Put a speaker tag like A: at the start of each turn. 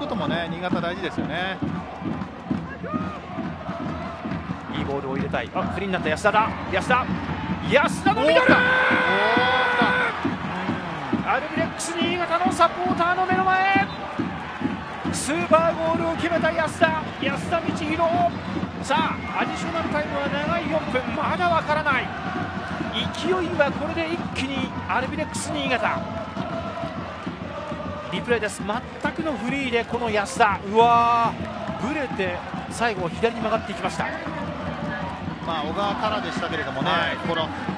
A: こともね、新潟大事ですよね。
B: いいボールを入れたい。フリーになった安田だ。安田のミドル。アルビレックス新潟のサポーターの目の前、スーパーゴールを決めた安田道弘。さあアディショナルタイムは長い4分、まだわからない。勢いはこれで一気にアルビレックス新潟。リプレイです。全くのフリーでこの安田、うわー、ブレて最後左に曲がっていきました。
A: 小川からでしたけれどもね、この